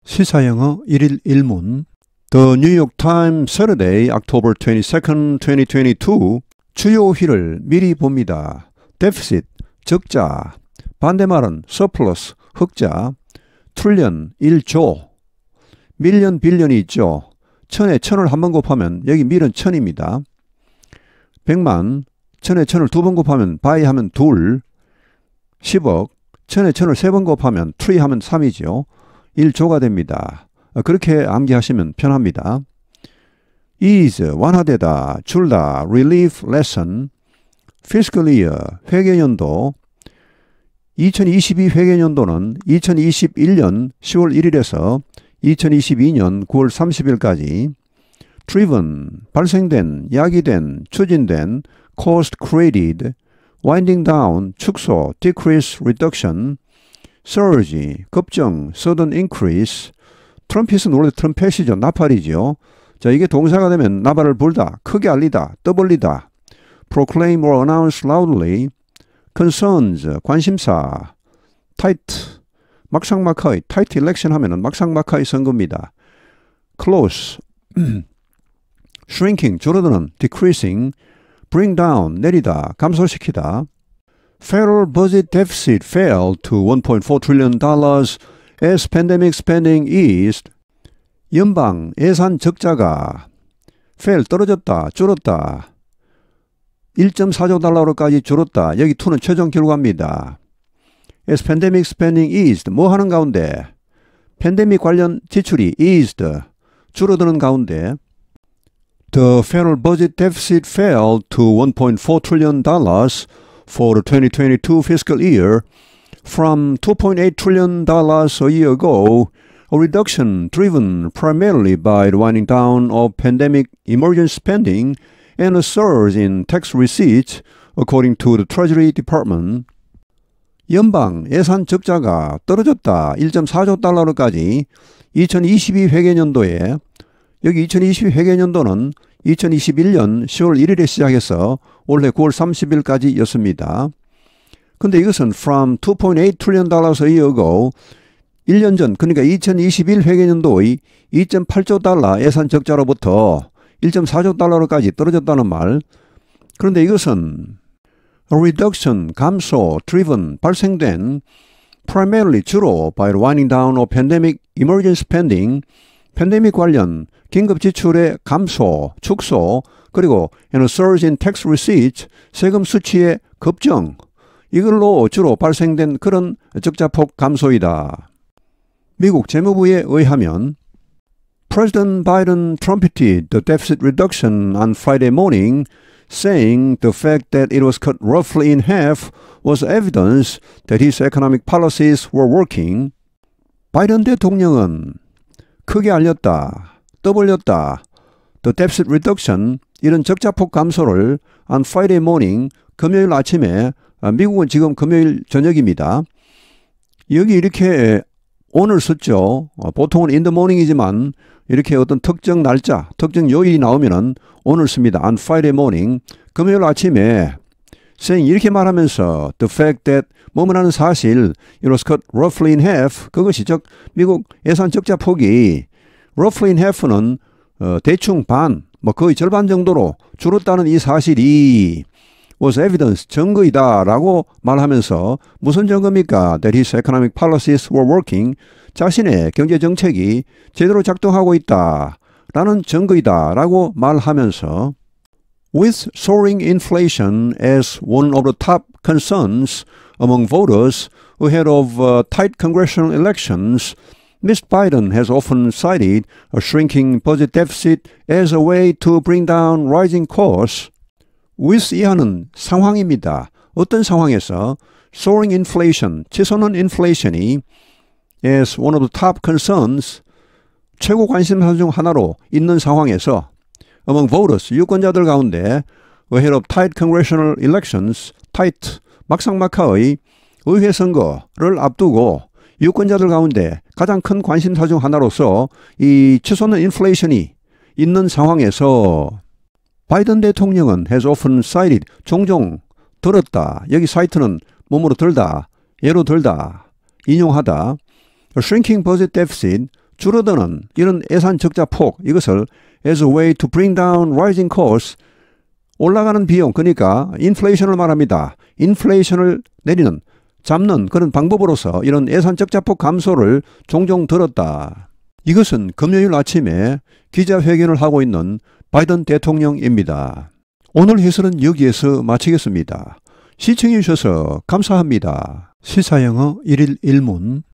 시사영어 1일 1문 The New York Times Saturday, October 22nd, 2022 주요 회를 미리 봅니다. Deficit, 적자, 반대말은 surplus, 흑자, trillion, 1조, million, billion이 있죠. 천에 천을 한 번 곱하면 여기 밀은 천입니다. 100만, 천에 천을 두 번 곱하면 by 하면 둘, 10억, 천에 천을 세 번 곱하면 tree 하면 3이죠. 1조가 됩니다. 그렇게 암기하시면 편합니다. is, 완화되다, 줄다, relief, lesson, fiscal year, 회계연도, 2022 회계연도는 2021년 10월 1일에서 2022년 9월 30일까지 driven, 발생된, 야기된, 추진된, cost created, winding down, 축소, decrease, reduction, surge, 급증, sudden increase, 트럼펫은 원래 트럼펫이죠. 나팔이죠. 자, 이게 동사가 되면 나발을 불다, 크게 알리다, 떠벌리다, proclaim or announce loudly, concerns, 관심사, tight, 막상막하의, tight election 하면은 막상막하의 선거입니다. close, shrinking, 줄어드는, decreasing, bring down, 내리다, 감소시키다. Federal budget deficit fell to $1.4 trillion as pandemic spending eased. 연방 예산 적자가 fell, 떨어졌다, 줄었다. 1.4조 달러로까지 줄었다. 여기 2는 최종 결과입니다. As pandemic spending eased, 뭐 하는 가운데? 팬데믹 관련 지출이 eased, 줄어드는 가운데 The federal budget deficit fell to $1.4 trillion for the 2022 fiscal year from $2.8 trillion a year ago, a reduction driven primarily by the winding down of pandemic emergency spending and a surge in tax receipts, according to the Treasury Department. 연방 예산 적자가 떨어졌다. 1.4조 달러로까지 2022 회계연도에, 여기 2022 회계연도는 2021년 10월 1일에 시작해서 올해 9월 30일까지 였습니다. 근데 이것은 from $2.8 trillion a year ago, 1년 전, 그러니까 2021 회계연도의 2.8조 달러 예산 적자로부터 1.4조 달러로까지 떨어졌다는 말. 그런데 이것은 a reduction, 감소, driven, 발생된 primarily, 주로 by the winding down of pandemic emergency spending, 팬데믹 관련 긴급 지출의 감소, 축소, 그리고 and a surge in tax receipts, 세금 수치의 급증, 이걸로 주로 발생된 그런 적자폭 감소이다. 미국 재무부에 의하면 President Biden trumpeted the deficit reduction on Friday morning, saying the fact that it was cut roughly in half was evidence that his economic policies were working. 바이든 대통령은 크게 알렸다, 떠벌렸다. The deficit reduction, 이런 적자폭 감소를 on Friday morning, 금요일 아침에, 미국은 지금 금요일 저녁입니다. 여기 이렇게 오늘 썼죠. 보통은 in the morning이지만 이렇게 어떤 특정 날짜, 특정 요일이 나오면은 오늘 씁니다. on Friday morning, 금요일 아침에 saying 이렇게 말하면서 the fact that 뭐뭐라는 사실 it was cut roughly in half, 그것이 즉 미국 예산 적자 폭이 roughly in half는 대충 반, 뭐 거의 절반 정도로 줄었다는 이 사실이 was evidence, 증거이다 라고 말하면서 무슨 증거입니까? That his economic policies were working, 자신의 경제정책이 제대로 작동하고 있다 라는 증거이다 라고 말하면서 With soaring inflation as one of the top concerns among voters ahead of tight congressional elections, Ms. Biden has often cited a shrinking budget deficit as a way to bring down rising costs. with 이하는 상황입니다. 어떤 상황에서 soaring inflation, 치솟는 인플레이션이 as one of the top concerns, 최고 관심사 중 하나로 있는 상황에서 among voters, 유권자들 가운데 ahead of tight congressional elections, tight, 막상막하의 의회 선거를 앞두고 유권자들 가운데 가장 큰 관심사 중 하나로서 이 치솟는 인플레이션이 있는 상황에서 바이든 대통령은 has often cited, 종종 들었다. 여기 사이트는 몸으로 들다, 예로 들다, 인용하다. A shrinking budget deficit, 줄어드는 이런 예산 적자 폭, 이것을 as a way to bring down rising costs, 올라가는 비용, 그러니까 인플레이션을 말합니다. 인플레이션을 내리는, 잡는 그런 방법으로서 이런 예산 적자폭 감소를 종종 들었다. 이것은 금요일 아침에 기자회견을 하고 있는 바이든 대통령입니다. 오늘 해설은 여기에서 마치겠습니다. 시청해 주셔서 감사합니다. 시사영어 1일 1문